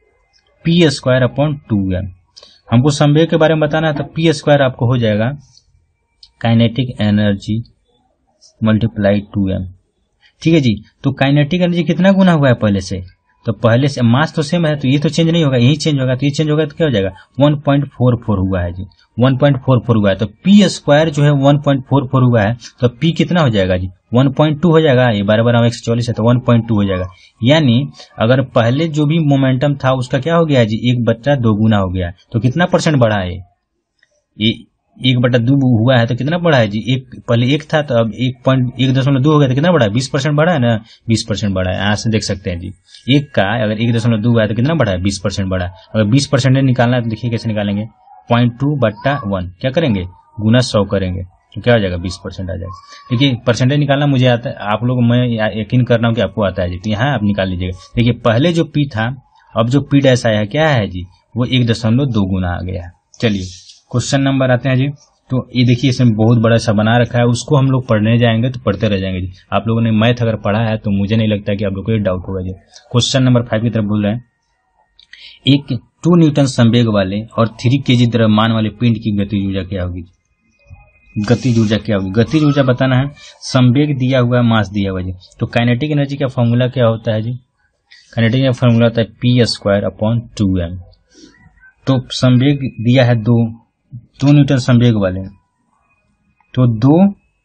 p²/2m। हमको संवेग के बारे में बताना है तो p² आपको हो जाएगा काइनेटिक एनर्जी मल्टीप्लाई 2m। ठीक है जी, तो काइनेटिक एनर्जी कितना गुना हुआ है पहले से, तो पहले से मास तो सेम है तो ये तो चेंज नहीं होगा, यही चेंज होगा, तो ये चेंज होगा तो क्या हो जाएगा 1.44 हुआ है जी, 1.44 हुआ है। तो p² जो है 1.44 हुआ है तो p कितना हो जाएगा जी 1.2 हो जाएगा, ये 12 144 है तो 1.2 हो जाएगा। यानी अगर पहले जो भी मोमेंटम था उसका क्या हो गया जी 1/2 गुना हो गया, तो कितना परसेंट बढ़ा है ये 1/2 हुआ है तो कितना बढ़ा है जी, एक पहले 1 था तो अब 1.2 हो गया तो कितना बढ़ा है 20% बढ़ा है ना, 20% बढ़ा है। यहाँ से देख सकते हैं जी 1 का अगर 1.2 हुआ है तो कितना बढ़ा है 20% बढ़ा है। अगर 20% निकालना है तो देखिए कैसे निकालेंगे 0.2/1 क्या करेंगे गुना 100 करेंगे तो क्या हो जाएगा 20% आ जाएगा। देखिए परसेंटेज निकालना मुझे आता है, आप लोग मैं यकीन कर रहा हूँ कि आपको आता है जी, तो यहाँ आप निकाल लीजिएगा। देखिए पहले जो p था अब जो p' आया है क्या है जी वो 1.2 गुना आ गया है। चलिए क्वेश्चन नंबर आते हैं जी, तो ये देखिए इसमें बहुत बड़ा सा बना रखा है, उसको हम लोग पढ़ने जाएंगे तो पढ़ते रह जाएंगे जी। आप लोगों ने मैथ अगर पढ़ा है तो मुझे नहीं लगता कि आप लोग को ये डाउट होगा जी। क्वेश्चन नंबर 5 की तरफ बोल रहे हैं, एक 2 न्यूटन संवेग वाले और 3 kg द्रव्यमान वाले पिंड की गतिज ऊर्जा क्या होगी। गतिज ऊर्जा क्या होगी, गतिज ऊर्जा बताना है, संवेग दिया हुआ है, मास दिया हुआ है जी। तो काइनेटिक एनर्जी का फॉर्मूला क्या होता है जी, काइनेटिक का फॉर्मूला होता है p²/2m। तो संवेग दिया है 2 न्यूटन संवेग वाले, तो 2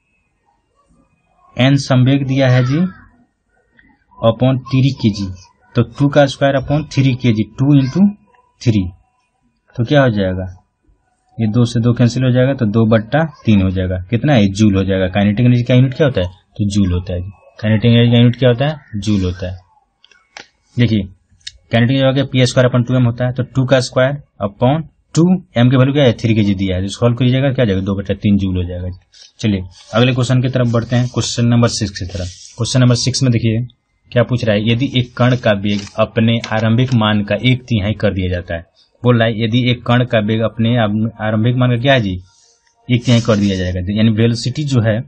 n संवेग दिया है जी अपॉन 3 kg, तो 2 का स्क्वायर अपॉन 3 kg 2 × 3, तो क्या हो जाएगा ये 2 से 2 कैंसिल हो जाएगा तो 2/3 हो जाएगा, कितना है जूल हो जाएगा। काइनेटिक एनर्जी का यूनिट क्या होता है तो जूल होता है। काइनेटिक एनर्जी का यूनिट क्या होता है जूल होता है। देखिए kinetic energy P square upon 2m होता है, तो 2 का स्क्वायर अपॉन 2 m की वैल्यू क्या है 3 kg दिया है, तो सॉल्व करिएगा क्या जाएगा 2/3 जूल हो जाएगा। चलिए अगले क्वेश्चन की तरफ बढ़ते हैं, क्वेश्चन नंबर 6 की तरफ। क्वेश्चन नंबर 6 में देखिए क्या पूछ रहा है, यदि एक कण का वेग अपने आरंभिक मान का 1/3 कर दिया जाता है। बोल रहा है यदि एक कण का वेग अपने आरंभिक मान का क्या है जी 1/3 कर दिया जाएगा, यानी वेलोसिटी जो है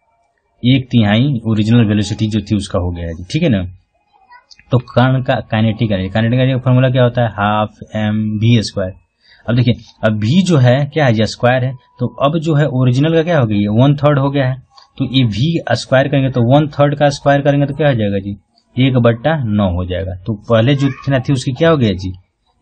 1/3 ओरिजिनल वेलोसिटी जो थी उसका हो गया है जी, ठीक है ना। तो कण का काइनेटिक एनर्जी का फॉर्मूला क्या होता है हाफ एम वी स्क्वायर। अब देखिए अब v जो है क्या है स्क्वायर है, तो अब जो है ओरिजिनल का क्या हो गया 1/3 हो गया है, तो ये v स्क्वायर करेंगे तो 1/3 का स्क्वायर करेंगे तो क्या हो जाएगा जी 1/9 हो जाएगा। तो पहले जो थी उसकी क्या हो गया जी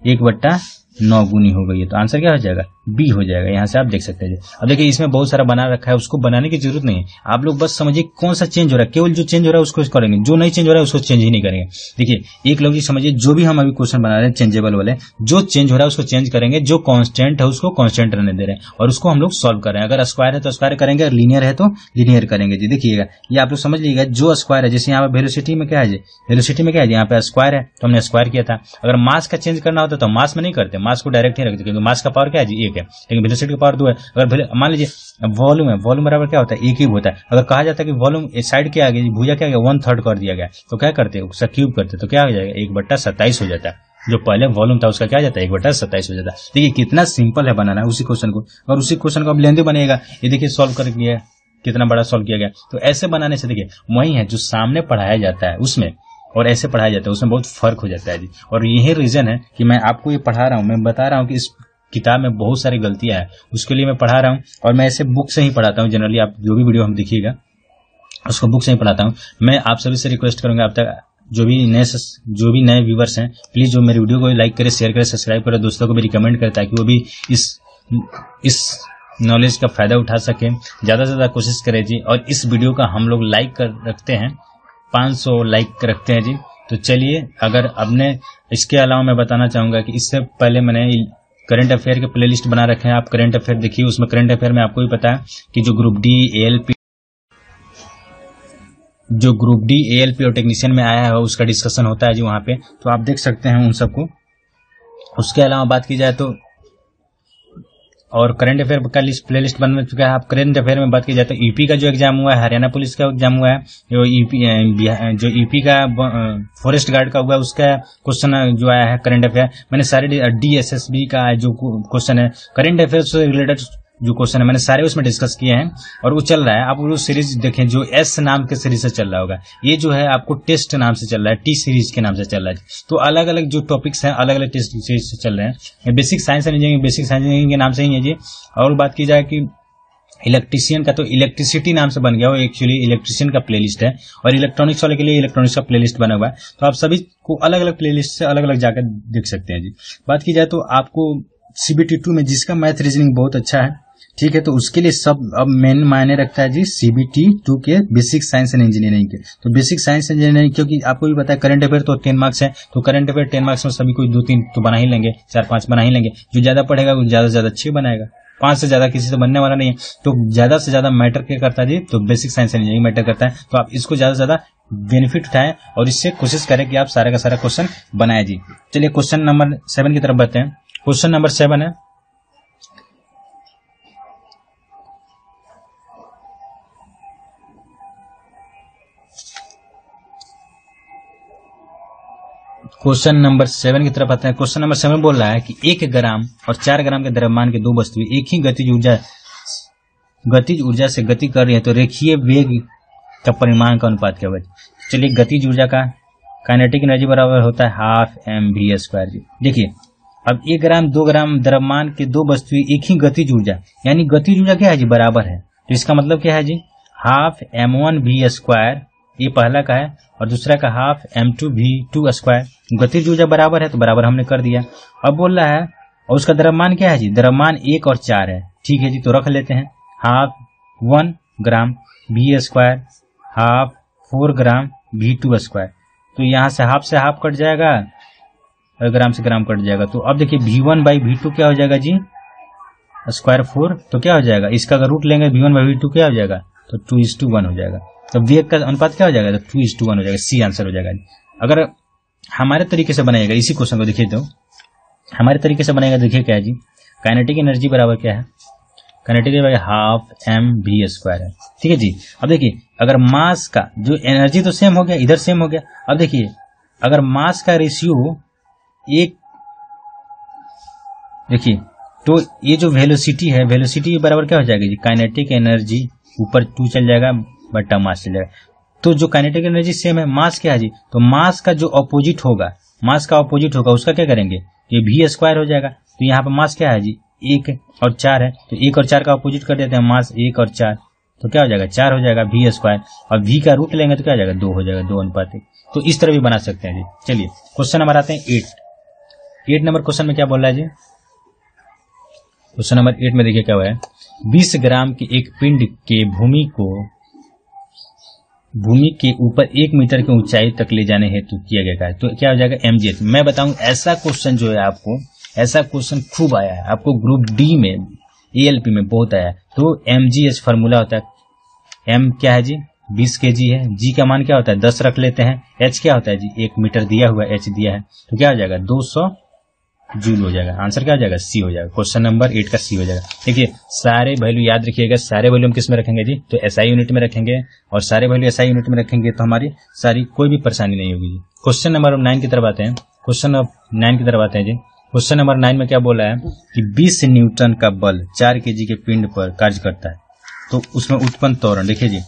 1/9 गुनी हो गई है, तो आंसर क्या हो जाएगा बी हो जाएगा। यहाँ से आप देख सकते हैं। अब देखिए इसमें बहुत सारा बना रखा है, उसको बनाने की जरूरत नहीं है, आप लोग बस समझिए कौन सा चेंज हो रहा है, केवल जो चेंज हो रहा है उसको करेंगे, जो नहीं चेंज हो रहा है उसको चेंज ही नहीं करेंगे। देखिए एक लोग जी समझिए जो भी हम अभी क्वेश्चन बना रहे हैं चेंजेबल वाले, जो चेंज हो रहा है उसको चेंज करेंगे, जो कांस्टेंट है उसको कांस्टेंट रहने दे रहे हैं और उसको हम लोग सॉल्व कर रहे हैं। अगर स्क्वायर है तो स्क्वायर करेंगे, अगर लीनियर है तो लीनियर करेंगे जी। देखिएगा ये आप लोग समझ लीजिएगा, जो स्क्वायर है जैसे यहाँ पे वेलोसिटी में क्या है जी वेलोसिटी में क्या है यहाँ पे स्क्वायर है तो हमने स्क्वायर किया था। अगर मास का चेंज करना होता तो मास में नहीं करते, मास को डायरेक्ट ही रखते क्योंकि मास का पावर क्या है जी 1 है, लेकिन वेलोसिटी का पावर 2 है। अगर मान लीजिए वॉल्यूम है, वॉल्यूम बराबर क्या होता है 1 ही होता है। अगर कहा जाता है कि वॉल्यूम साइड के आगे भुजा क्या 1/3 कर दिया गया, तो क्या करते हैं उसका क्यूब करते तो क्या हो जाएगा 1/27 हो जाता है। जो पहले वॉल्यूम था उसका क्या जाता है 1/27 हो जाता है। देखिए कितना सिंपल है बनाना उसी क्वेश्चन को, और उसी क्वेश्चन को अब लेंदे बनेगा। ये देखिए सॉल्व कर दिया कितना बड़ा सॉल्व किया गया। तो ऐसे बनाने से देखिए वही है जो सामने पढ़ाया जाता है उसमें और ऐसे पढ़ाया जाता है उसमें बहुत फर्क हो जाता है जी। और यही रीजन है कि मैं आपको ये पढ़ा रहा हूँ, मैं बता रहा हूँ कि इस किताब में बहुत सारी गलतियां हैं, उसके लिए मैं पढ़ा रहा हूँ और मैं ऐसे बुक से ही पढ़ाता हूँ। जनरली आप जो भी वीडियो हम देखिएगा उसको बुक से ही पढ़ाता हूँ। मैं आप सभी से रिक्वेस्ट करूंगा आप तक जो भी नए व्यूवर्स हैं प्लीज जो मेरी वीडियो को लाइक करें, शेयर करें, सब्सक्राइब करें, दोस्तों को भी रिकमेंड करें ताकि वो भी इस नॉलेज का फायदा उठा सके। ज्यादा से ज्यादा कोशिश करें जी। और इस वीडियो का हम लोग लाइक कर रखते हैं 500 लाइक रखते हैं जी। तो चलिए अगर आपने इसके अलावा मैं बताना चाहूंगा कि इससे पहले मैंने करंट अफेयर के प्लेलिस्ट बना रखे हैं, आप करंट अफेयर देखिए। उसमें करंट अफेयर में आपको भी पता है कि जो ग्रुप डी एएलपी और टेक्नीशियन में आया है उसका डिस्कशन होता है जी वहां पे, तो आप देख सकते हैं उन सबको। उसके अलावा बात की जाए तो और करंट अफेयर का प्लेलिस्ट बन चुका है। आप करंट अफेयर में बात की जाए तो यूपी का जो एग्जाम हुआ है, हरियाणा पुलिस का एग्जाम हुआ है, जो यूपी का फॉरेस्ट गार्ड का हुआ है उसका क्वेश्चन जो आया है करंट अफेयर। मैंने सारे डीएसएसबी का जो क्वेश्चन है करंट अफेयर से रिलेटेड जो क्वेश्चन है मैंने सारे उसमें डिस्कस किए हैं और वो चल रहा है। आप वो सीरीज देखें जो एस नाम के सीरीज से चल रहा होगा, ये जो है आपको टेस्ट नाम से चल रहा है, टी सीरीज के नाम से चल रहा है। तो अलग अलग जो टॉपिक्स हैं अलग अलग टेस्ट सीरीज से चल रहे हैं। बेसिक साइंस इंजीनियरिंग के नाम से ही है जी। और बात की जाए कि इलेक्ट्रीशियन का तो इलेक्ट्रिसिटी नाम से बन गया, वो एक्चुअली इलेक्ट्रिशियन का प्लेलिस्ट है और इलेक्ट्रॉनिक्स वाले के लिए इलेक्ट्रॉनिक्स का प्लेलिस्ट बना हुआ है। तो आप सभी को अलग अलग प्लेलिस्ट से अलग अलग जाकर देख सकते हैं जी। बात की जाए तो आपको सीबीटी 2 में जिसका मैथ रीजनिंग बहुत अच्छा है, ठीक है, तो उसके लिए सब अब मेन मायने रखता है जी सीबीटी 2 के बेसिक साइंस एंड इंजीनियरिंग के। तो बेसिक साइंस एंड इंजीनियरिंग क्योंकि आपको भी पता है करंट अफेयर तो 10 मार्क्स है, तो करंट अफेयर 10 मार्क्स में सभी कोई 2-3 तो बना ही लेंगे, 4-5 बना ही लेंगे। जो ज्यादा पढ़ेगा वो ज्यादा से ज्यादा 6 बनाएगा, 5 से ज्यादा किसी से बनने वाला नहीं है। तो ज्यादा से ज्यादा मैटर क्या करता है जी, तो basic science and engineering matter करता है। तो आप इसको ज्यादा से ज्यादा बेनिफिट उठाएं और इससे कोशिश करें कि आप सारा का सारा क्वेश्चन बनाए जी। चलिए क्वेश्चन नंबर 7 की तरफ बढ़ते हैं। क्वेश्चन नंबर 7 है क्वेश्चन नंबर 7 की तरफ आते हैं। क्वेश्चन नंबर 7 बोल रहा है कि 1 ग्राम और 4 ग्राम के द्रव्यमान के दो वस्तुएं एक ही गतिज ऊर्जा से गति कर रही है, तो रेखीय वेग का परिमाण का अनुपात क्या होगा। चलिए गतिज ऊर्जा का काइनेटिक एनर्जी बराबर होता है हाफ mv स्क्वायर जी। देखिए अब 1 ग्राम 2 ग्राम द्रव्यमान के दो वस्तुएं एक ही गतिज ऊर्जा, यानी गतिज ऊर्जा क्या है जी बराबर है, तो इसका मतलब क्या है जी हाफ m1v स्क्वायर, ये पहला का है, और दूसरा का हाफ m2v2 स्क्वायर। गतिज ऊर्जा बराबर है तो बराबर हमने कर दिया। अब बोल रहा है और उसका द्रव्यमान क्या है जी, द्रव्यमान 1 और 4 है, ठीक है जी। तो रख लेते हैं half 1 gram v square half 4 gram v2 square. तो यहाँ से हाफ कट जाएगा और ग्राम से ग्राम कट जाएगा। तो अब देखिए v1/v2 क्या हो जाएगा जी स्क्वायर 4, तो क्या हो जाएगा इसका अगर रूट लेंगे v1/v2 क्या हो जाएगा, तो 2:1 हो जाएगा। तो वेग का अनुपात क्या हो जाएगा, तो 2:1 हो जाएगा। सी आंसर हो जाएगा। अगर हमारे तरीके से बनाएगा इसी क्वेश्चन को। देखिए तो हमारे तरीके से बनाएगा। देखिए क्या है जी, काइनेटिक एनर्जी बराबर क्या है, काइनेटिक एनर्जी हाफ mv² है। ठीक है जी। अब देखिए अगर मास का जो एनर्जी तो सेम हो गया, इधर सेम हो गया। अब देखिए अगर मास का रेशियो एक, देखिए तो ये जो वेलोसिटी है, वेलोसिटी बराबर क्या हो जाएगा जी, काइनेटिक एनर्जी ऊपर 2 चल जाएगा बट्टा मास चल जाएगा। तो जो काइनेटिक एनर्जी सेम है, मास क्या है जी, तो मास का जो अपोजिट होगा, मास का अपोजिट होगा उसका क्या करेंगे, ये v² हो जाएगा। तो यहाँ पर मास क्या है जी, 1 और 4 है, तो 1 और 4 का अपोजिट कर देते हैं, मास 1 और 4, तो क्या हो जाएगा 4 हो जाएगा v², और v का रूट लेंगे तो क्या हो जाएगा 2 हो जाएगा, 2:1। तो इस तरह भी बना सकते हैं जी। चलिए क्वेश्चन नंबर आते हैं 8 नंबर क्वेश्चन में क्या बोल रहा है जी, क्वेश्चन नंबर 8 में देखिए क्या हुआ है, 20 ग्राम के एक पिंड के भूमि के ऊपर 1 मीटर की ऊंचाई तक ले जाने हेतु किया गया है, तो क्या हो जाएगा mgh। मैं बताऊं ऐसा क्वेश्चन जो है आपको, ऐसा क्वेश्चन खूब आया है आपको ग्रुप डी में, ALP में बहुत आया है। तो mgh फार्मूला होता है, m क्या है जी 20 kg है, g का मान क्या होता है 10 रख लेते हैं, h क्या होता है जी 1 मीटर दिया हुआ है, h दिया है, तो क्या हो जाएगा 200 जूल हो जाएगा। आंसर क्या हो जाएगा C हो जाएगा। क्वेश्चन नंबर 8 का C हो जाएगा। देखिए सारे वैल्यू याद रखिएगा, सारे वैल्यू हम किस में रखेंगे जी, तो SI यूनिट में रखेंगे, और सारे वैल्यू SI यूनिट में रखेंगे तो हमारी सारी कोई भी परेशानी नहीं होगी जी। क्वेश्चन नंबर 9 की तरफ आते हैं, क्वेश्चन नंबर 9 की तरफ आते हैं जी। क्वेश्चन नंबर 9 में क्या बोला है कि 20 न्यूटन का बल 4 kg के पिंड पर कार्य करता है, तो उसमें उत्पन्न त्वरण देखिए जी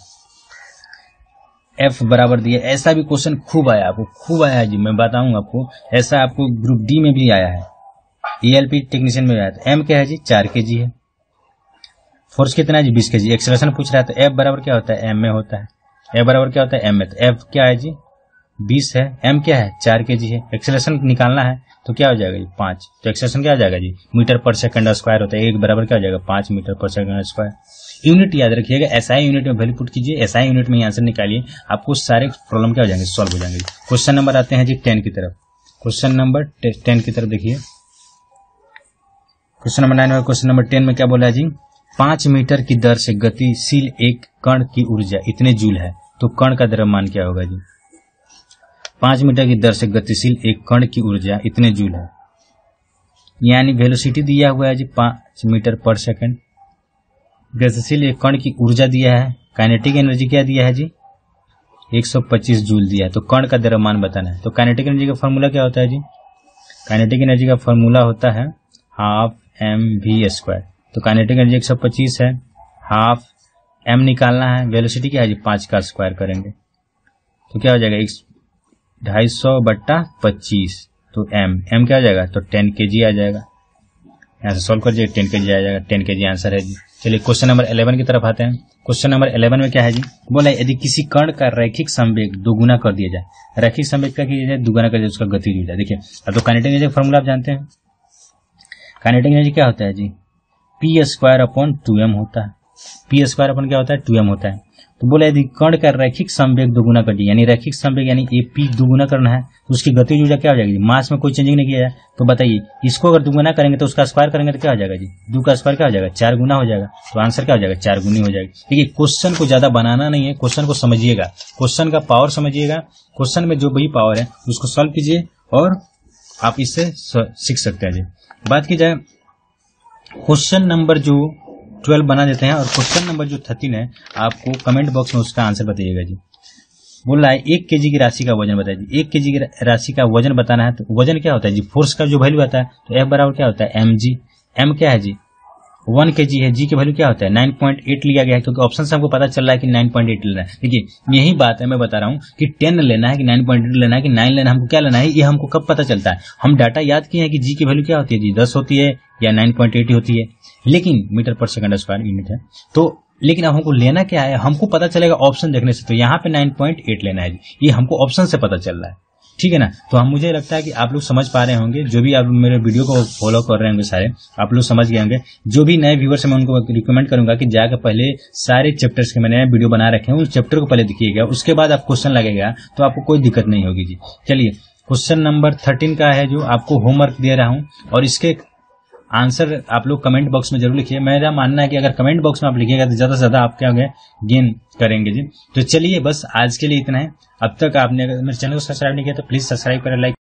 F बराबर दिया। ऐसा भी क्वेश्चन खूब आया आपको, खूब आया है जी, मैं बताऊंगा आपको, ऐसा आपको ग्रुप डी में भी आया है, ALP टेक्नीशियन में आया था। M क्या है जी 4 kg है, फोर्स कितना है जी 20 kg, एक्सेलरेशन पूछ रहा है, तो F बराबर क्या होता है M में होता है, F बराबर क्या होता है M में, तो F क्या है जी 20 है, M क्या है 4 kg है, एक्सेलरेशन निकालना है तो क्या हो जाएगा जी 5, तो एक्सेलरेशन क्या हो जाएगा जी मीटर पर सेकंड स्क्वायर होता है, 1 बराबर क्या हो जाएगा 5 मीटर पर सेकंड स्क्वायर। यूनिट याद रखिएगा, SI यूनिट में वैल्यू पुट कीजिए, SI यूनिट में आंसर निकालिए, आपको सारे प्रॉब्लम क्या हो जाएंगे सॉल्व हो जाएंगे। क्वेश्चन नंबर आते हैं जी 10 की तरफ, क्वेश्चन नंबर 10 की तरफ देखिए, क्वेश्चन नंबर 9 में क्वेश्चन नंबर 10 में क्या बोला है जी, 5 मीटर की दर से गतिशील एक कण की ऊर्जा इतने जूल है, तो कण का द्रव्यमान क्या होगा जी, 5 मीटर की दर से गतिशील एक कण की ऊर्जा इतने जूल है, यानी वेलोसिटी दिया हुआ है जी 5 मीटर पर सेकंड, गतिशील एक कण की ऊर्जा दिया है, काइनेटिक एनर्जी क्या दिया है जी 125 जूल दिया है, तो कण का द्रव्यमान बताना है। तो काइनेटिक एनर्जी का फॉर्मूला क्या होता है जी, काइनेटिक एनर्जी का फॉर्मूला होता है हाफ mv², तो काइनेटिक एनर्जी 125 है, हाफ m निकालना है, वेलोसिटी क्या है जी 5 का स्क्वायर करेंगे तो क्या हो जाएगा 250/25, तो m क्या हो जाएगा तो 10 kg आ जाएगा। यहाँ से सॉल्व कर दीजिए 10 kg आ जाएगा, 10 kg आंसर है जी। चलिए क्वेश्चन नंबर 11 की तरफ आते हैं। क्वेश्चन नंबर 11 में क्या है जी, बोला यदि किसी कण का रैखिक संवेग दोगुना कर दिया जाए, रैखिक संवेग का किया जाए दुगुना कर दिया उसका गति हो जाए। देखिए अब तो काइनेटिक एनर्जी का फॉर्मूला आप जानते हैं, काइनेटिक एनर्जी क्या होता है जी P²/2m होता है, P² क्या होता है 2m होता है। तो बोला यदि कण का रैखिक संवेग दोगुना कर दिया, यानी रैखिक संवेग यानी P दोगुना करना है, तो उसकी गतिज ऊर्जा क्या हो जाएगी, मास में कोई चेंजिंग नहीं किया जाए, तो बताइए इसको अगर दुगुना करेंगे तो उसका स्क्वायर करेंगे तो क्या हो जाएगा जी 2 का स्क्वायर क्या हो जाएगा 4 गुना हो जाएगा, तो आंसर क्या हो जाएगा 4 गुनी हो जाएगी। देखिए क्वेश्चन को ज्यादा बनाना नहीं है, क्वेश्चन को समझिएगा, क्वेश्चन का पावर समझिएगा, क्वेश्चन में जो भी पावर है उसको सॉल्व कीजिए और आप इससे सीख सकते हैं जी। बात की जाए क्वेश्चन नंबर जो 12 बना देते हैं और क्वेश्चन नंबर जो 13 है आपको कमेंट बॉक्स में उसका आंसर बताइएगा जी। बोल रहा है 1 kg की राशि का वजन बताइए जी, 1 kg की राशि का वजन बताना है, तो वजन क्या होता है जी फोर्स का जो वैल्यू आता है, तो F बराबर क्या होता है mg, m क्या है जी 1 kg है, g की वैल्यू क्या होता है 9.8 लिया गया है, क्योंकि ऑप्शन से हमको पता चल रहा है कि 9.8 लेना है। देखिए यही बात है, मैं बता रहा हूँ कि 10 लेना है कि 9.8 लेना है कि 9 लेना है, हमको क्या लेना है ये हमको कब पता चलता है, हम डाटा याद किए हैं कि g की वैल्यू क्या होती है जी 10 होती है या 9.8 होती है, लेकिन मीटर पर सेकंड स्क्वायर यूनिट है, तो लेकिन अब हमको लेना क्या है, हमको पता चलेगा ऑप्शन देखने से, तो यहाँ पे 9.8 लेना है जी, ये हमको ऑप्शन से पता चल रहा है, ठीक है ना। तो हम मुझे लगता है कि आप लोग समझ पा रहे होंगे, जो भी आप मेरे वीडियो को फॉलो कर रहे होंगे सारे आप लोग समझ गए होंगे। जो भी नए व्यूअर्स मैं उनको रिकमेंड करूंगा कि जाकर पहले सारे चैप्टर्स के मैंने वीडियो बना रखे हैं, उस चैप्टर को पहले देखिएगा, उसके बाद आप क्वेश्चन लगेगा तो आपको कोई दिक्कत नहीं होगी जी। चलिए क्वेश्चन नंबर 13 का है जो आपको होमवर्क दे रहा हूं, और इसके आंसर आप लोग कमेंट बॉक्स में जरूर लिखिए। मेरा मानना है कि अगर कमेंट बॉक्स में आप लिखिएगा तो ज्यादा से ज्यादा आप क्या होंगे, गेन करेंगे जी। तो चलिए बस आज के लिए इतना है। अब तक आपने अगर मेरे चैनल को सब्सक्राइब नहीं किया तो प्लीज सब्सक्राइब करें, लाइक